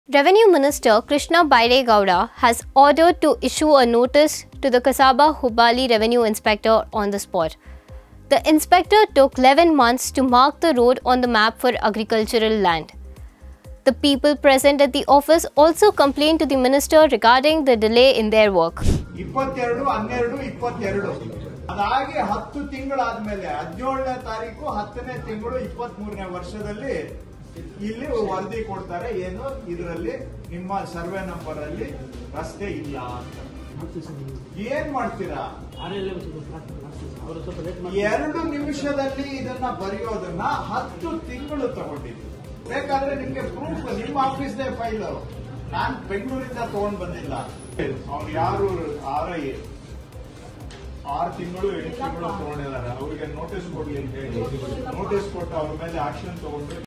Revenue Minister Krishna Byregowda has ordered to issue a notice to the Kasaba Hubballi Revenue Inspector on the spot. The inspector took 11 months to mark the road on the map for agricultural land. The people present at the office also complained to the minister regarding the delay in their work. 22 ಅದಾಗಿ 10 ತಿಂಗಳಾದ್ಮೇಲೆ 17ನೇ ತಾರೀಕು 10ನೇ ತಿಂಗಳು 23ನೇ ವರ್ಷದಲ್ಲಿ ಇಲ್ಲಿ ವರದಿ ಕೊಡ್ತಾರೆ ಏನು ಇದರಲ್ಲಿ ನಿಮ್ಮ ಸರ್ವೆ ನಂಬರ್ ಅಲ್ಲಿ ರಸ್ತೆ ಇಲ್ಲ ಅಂತ. ಏನ್ ಮಾಡ್ತೀರಾ? 2 ನಿಮಿಷದಲ್ಲಿ ಇದನ್ನ ಬರೆಯೋದನ್ನ 10 ತಿಂಗಳು ತಗೊಂಡಿದ್ದೀವಿ. ಬೇಕಾದ್ರೆ ನಿಮ್ಗೆ ಪ್ರೂಫ್ ನಿಮ್ಮ ಆಫೀಸ್ ಫೈಲ್ ನಾನ್ ಬೆಂಗಳೂರಿಂದ ತಗೊಂಡ್ ಬಂದಿಲ್ಲ. ಅವ್ರು ಯಾರು RI 6 ತಿಂಗಳು 8 ತಿಂಗಳು ತಗೊಂಡಿದ್ದಾರೆ. ಅವರಿಗೆ ನೋಟಿಸ್ ಕೊಡ್ಲಿ ಅಂತ ಹೇಳಿ ನೋಟಿಸ್ ಕೊಟ್ಟು ಅವ್ರ ಮೇಲೆ ಆಕ್ಷನ್ ತಗೊಂಡು